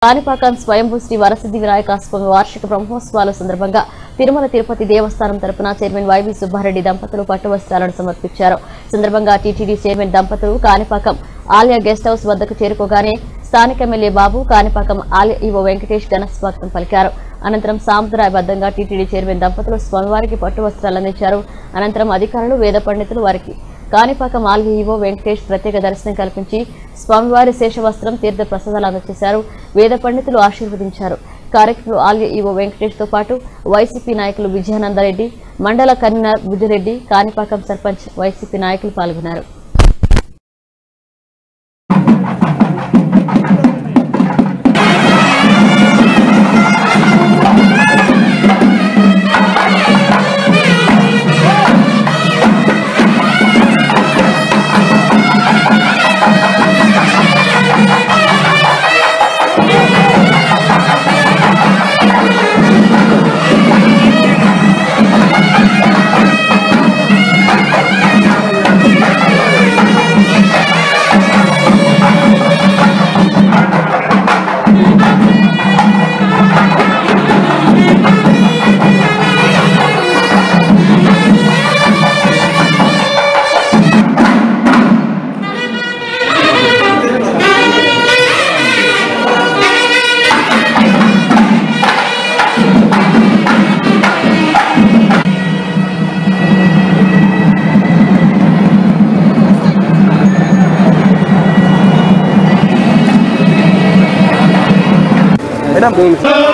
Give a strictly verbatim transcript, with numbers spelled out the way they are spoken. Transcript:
కాణిపాకం స్వయంభూ శ్రీ వరసిద్ధి వినాయక స్వామి వార్షిక బ్రహ్మోత్సవాల సందర్భంగా తిరుమల తిరుపతి దేవస్థానం తరపున చైర్మన్ వైవి సుబ్బారెడ్డి దంపతులు పట్టు వస్త్రాలను సమర్పించారు. సందర్భంగా టీటీడీ చైర్మన్ దంపతులు కాణిపాకం ఆలయ గెస్ట్ హౌస్ వద్దకు చేరుకోగానే స్థానిక ఎమ్మెల్యే బాబు, కాణిపాకం ఆలయ ఈవో వెంకటేష్ ఘన స్వాగతం పలికారు. అనంతరం సాంప్రదాయబద్ధంగా టీటీడీ చైర్మన్ దంపతులు స్వామివారికి పట్టు వస్త్రాలు అందించారు. అనంతరం అధికారులు, వేద పండితులు వారికి కాణిపాకం ఆలయ ఈవో వెంకటేష్ ప్రత్యేక దర్శనం కల్పించి స్వామివారి శేషవస్త్రం, తీర్థ ప్రసాదాలు అందజేశారు. వేద పండితులు ఆశీర్వదించారు. కార్యక్రమంలో ఆలయ ఈవో వెంకటేష్ తో పాటు వైసీపీ నాయకులు విజయానందరెడ్డి, మండల కన్వీనర్ బుజ్జిరెడ్డి, కాణిపాకం సర్పంచ్ వైసీపీ నాయకులు పాల్గొన్నారు. Madam.